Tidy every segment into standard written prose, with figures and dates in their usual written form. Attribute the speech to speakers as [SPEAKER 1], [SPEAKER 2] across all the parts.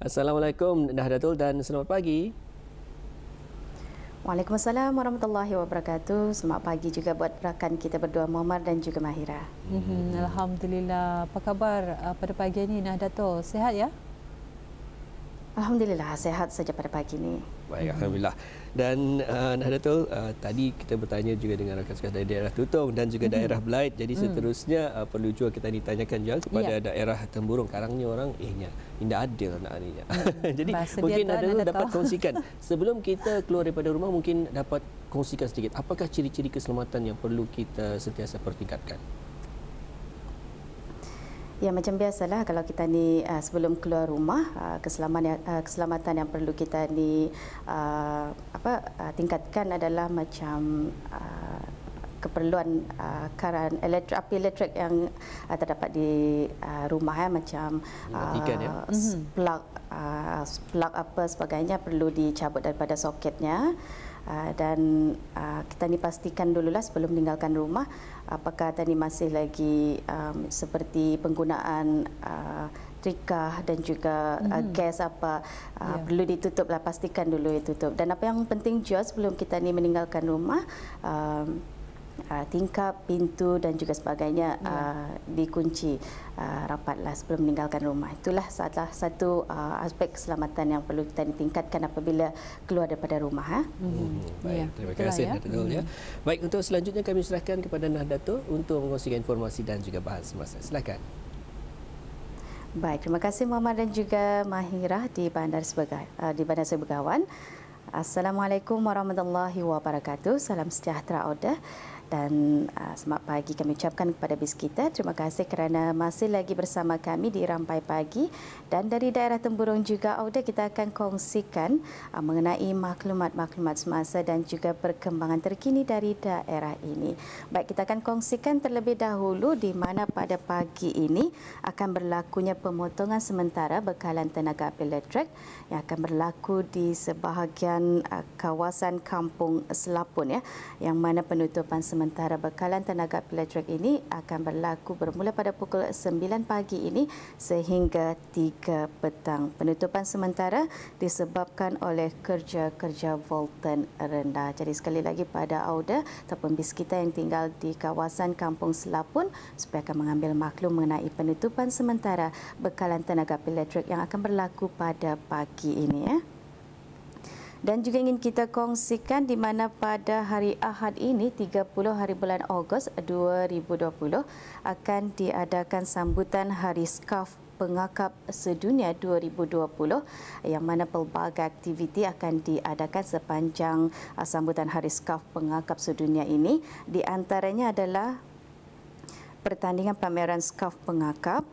[SPEAKER 1] Assalamualaikum Nahdlatul dan selamat pagi.
[SPEAKER 2] Waalaikumsalam warahmatullahi wabarakatuh. Selamat pagi juga buat rakan kita berdua Muhammad dan juga Mahira.
[SPEAKER 3] Alhamdulillah. Apa khabar pada pagi ini Nahdlatul? Sihat ya?
[SPEAKER 2] Alhamdulillah sehat saja pada pagi ini.
[SPEAKER 1] Baik, Alhamdulillah. Dan Nahdlatul, tadi kita bertanya juga dengan rakan-rakan dari daerah Tutong dan juga daerah Belait. Jadi seterusnya perlu juga kita ditanyakan juga kepada daerah Temburong. Karangnya orang, indah adil nak ni. Jadi mungkin Nahdlatul dapat kongsikan. Sebelum kita keluar daripada rumah, mungkin dapat kongsikan sedikit. Apakah ciri-ciri keselamatan yang perlu kita sentiasa pertingkatkan?
[SPEAKER 2] Ya, macam biasalah kalau kita ni sebelum keluar rumah, keselamatan yang perlu kita ni tingkatkan adalah macam keperluan api elektrik yang terdapat di rumah, macam plug apa sebagainya perlu dicabut daripada soketnya. Dan kita ni pastikan dululah sebelum meninggalkan rumah apakah tadi masih lagi seperti penggunaan trikah dan juga gas apa perlu ditutuplah, pastikan dulu ditutup. Dan apa yang penting juga sebelum kita ni meninggalkan rumah, tingkap, pintu dan juga sebagainya dikunci rapatlah sebelum meninggalkan rumah. Itulah salah satu aspek keselamatan yang perlu kita tingkatkan apabila keluar daripada rumah.
[SPEAKER 1] Baik, terima kasih Nahdlatul ya. Baik, untuk selanjutnya kami serahkan kepada Nahdlatul untuk mengkongsikan informasi dan juga bahan semasa. Silakan.
[SPEAKER 2] Baik, terima kasih Muhammad dan juga Mahira di Bandar Sebegawan. Assalamualaikum warahmatullahi wabarakatuh. Salam sejahtera Auda. Dan selamat pagi kami ucapkan kepada bis kita. Terima kasih kerana masih lagi bersama kami di Rampai Pagi. Dan dari daerah Temburong juga, Auda, kita akan kongsikan mengenai maklumat-maklumat semasa dan juga perkembangan terkini dari daerah ini. Baik, kita akan kongsikan terlebih dahulu di mana pada pagi ini akan berlakunya pemotongan sementara bekalan tenaga api elektrik yang akan berlaku di sebahagian kawasan Kampung Selapun, yang mana penutupan sementara bekalan tenaga elektrik ini akan berlaku bermula pada pukul 9 pagi ini sehingga 3 petang. Penutupan sementara disebabkan oleh kerja-kerja voltan rendah. Jadi sekali lagi pada Auda ataupun bis kita yang tinggal di kawasan Kampung Selapun supaya akan mengambil maklum mengenai penutupan sementara bekalan tenaga elektrik yang akan berlaku pada pagi ini. Dan juga ingin kita kongsikan di mana pada hari Ahad ini 30 hari bulan Ogos 2020 akan diadakan sambutan Hari Skarf Pengakap Sedunia 2020 yang mana pelbagai aktiviti akan diadakan sepanjang sambutan Hari Skarf Pengakap Sedunia ini. Di antaranya adalah pertandingan pameran skarf pengakap,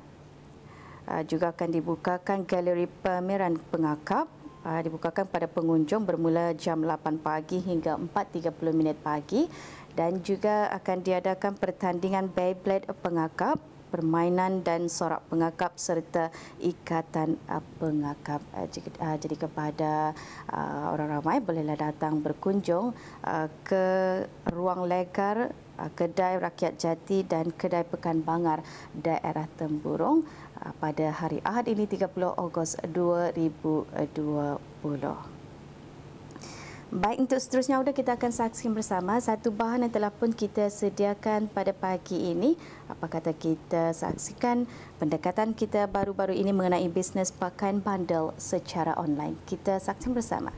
[SPEAKER 2] juga akan dibukakan galeri pameran pengakap, dibukakan pada pengunjung bermula jam 8 pagi hingga 4.30 pagi, dan juga akan diadakan pertandingan Beyblade pengakap, permainan dan sorak pengakap serta ikatan pengakap. Jadi kepada orang ramai bolehlah datang berkunjung ke ruang legar Kedai Rakyat Jati dan Kedai Pekan Bangar daerah Temburong pada hari Ahad ini 30 Ogos 2020. Baik, untuk seterusnya sudah kita akan saksikan bersama satu bahan yang telah pun kita sediakan pada pagi ini. Apa kata kita saksikan pendekatan kita baru-baru ini mengenai bisnes pakaian bandel secara online. Kita saksikan bersama.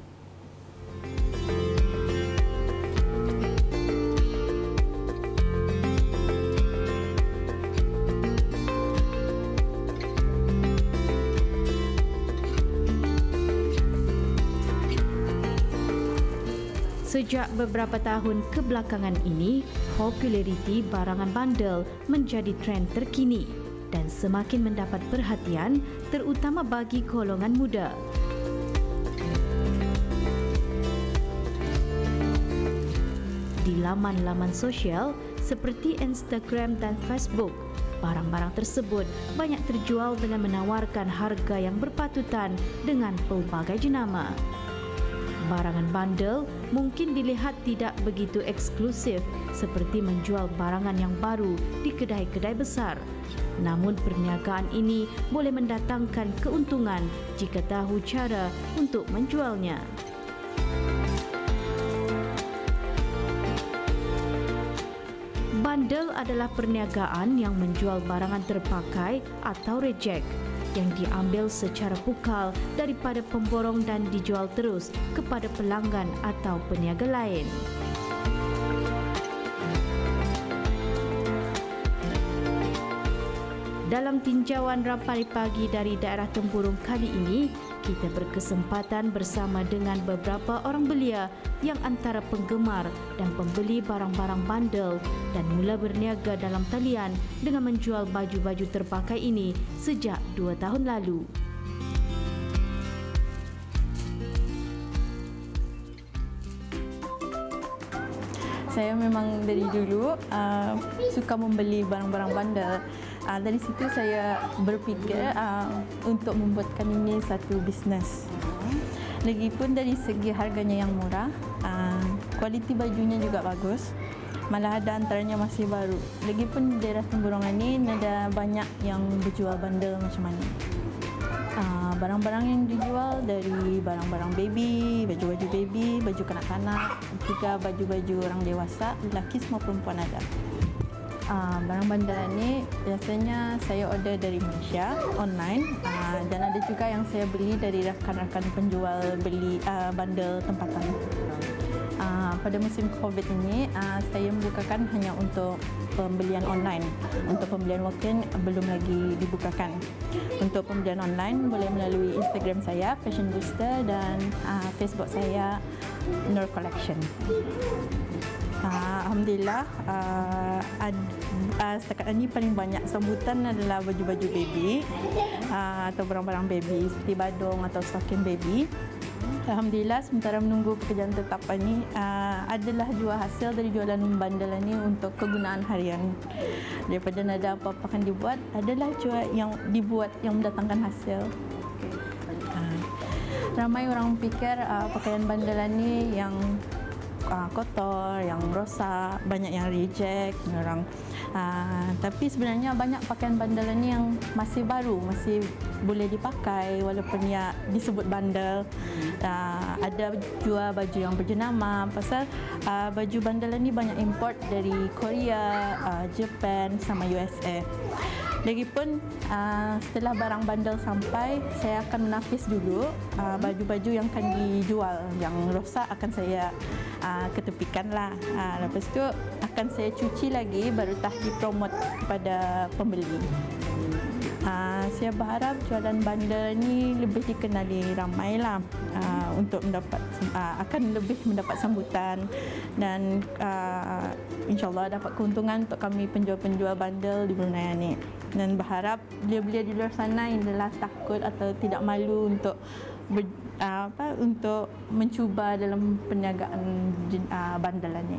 [SPEAKER 4] Sejak beberapa tahun kebelakangan ini, populariti barangan bandel menjadi trend terkini dan semakin mendapat perhatian terutama bagi golongan muda. Di laman-laman sosial seperti Instagram dan Facebook, barang-barang tersebut banyak terjual dengan menawarkan harga yang berpatutan dengan pelbagai jenama. Barangan bandel mungkin dilihat tidak begitu eksklusif seperti menjual barangan yang baru di kedai-kedai besar. Namun perniagaan ini boleh mendatangkan keuntungan jika tahu cara untuk menjualnya. Bandel adalah perniagaan yang menjual barangan terpakai atau reject yang diambil secara pukal daripada pemborong dan dijual terus kepada pelanggan atau peniaga lain. Dalam tinjauan Rampai Pagi dari daerah Tempurung kali ini, kita berkesempatan bersama dengan beberapa orang belia yang antara penggemar dan pembeli barang-barang bandel dan mula berniaga dalam talian dengan menjual baju-baju terpakai ini sejak 2 tahun lalu.
[SPEAKER 5] Saya memang dari dulu suka membeli barang-barang bandel. Dari situ saya berfikir untuk membuatkan ini satu bisnes. Lagipun dari segi harganya yang murah, kualiti bajunya juga bagus. Malah ada antaranya masih baru. Lagipun daerah Temburong ini ada banyak yang berjual bandel macam mana. Barang-barang yang dijual dari barang-barang baby, baju-baju baby, baju kanak-kanak, juga baju-baju orang dewasa, lelaki semua perempuan ada. Barang bandel ini biasanya saya order dari Malaysia online dan ada juga yang saya beli dari rakan-rakan penjual beli bandel tempatan. Pada musim COVID ini saya membukakan hanya untuk pembelian online. Untuk pembelian walk-in belum lagi dibukakan. Untuk pembelian online boleh melalui Instagram saya Fashion Booster dan Facebook saya Nur Collection. Alhamdulillah, setakat ini paling banyak sambutan adalah baju-baju baby atau barang-barang baby seperti badung atau stocking baby. Alhamdulillah, sementara menunggu pekerjaan tetap ini adalah jual hasil dari jualan bandel ini untuk kegunaan harian. Daripada ada apa-apa akan dibuat, adalah jual yang dibuat yang mendatangkan hasil. Ramai orang fikir pakaian bandel ini yang kotor, yang rosak, banyak yang reject orang. Tapi sebenarnya banyak pakaian bandel ini yang masih baru, masih boleh dipakai walaupun ya disebut bandel. Ada jual baju yang berjenama pasal baju bandel ini banyak import dari Korea, Japan sama USA. Lagipun setelah barang bandel sampai, saya akan menapis dulu baju-baju yang akan dijual. Yang rosak akan saya ketepikan lah. Lepas tu akan saya cuci lagi, baru tah dipromot kepada pembeli. Saya berharap jualan bandel ni lebih dikenali ramai lah untuk mendapat akan lebih mendapat sambutan dan insyaAllah dapat keuntungan untuk kami penjual-penjual bandel di Brunei ni. Dan berharap belia-belia di luar sana yang adalah takut atau tidak malu untuk untuk mencuba dalam perniagaan bandel ni.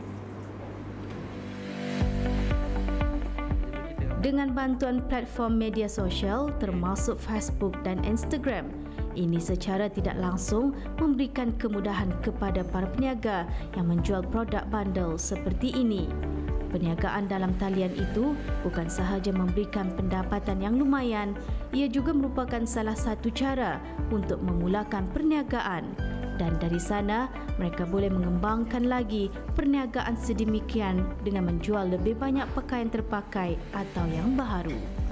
[SPEAKER 4] Dengan bantuan platform media sosial termasuk Facebook dan Instagram, ini secara tidak langsung memberikan kemudahan kepada para peniaga yang menjual produk bandel seperti ini. Perniagaan dalam talian itu bukan sahaja memberikan pendapatan yang lumayan, ia juga merupakan salah satu cara untuk memulakan perniagaan. Dan dari sana, mereka boleh mengembangkan lagi perniagaan sedemikian dengan menjual lebih banyak pakaian terpakai atau yang baharu.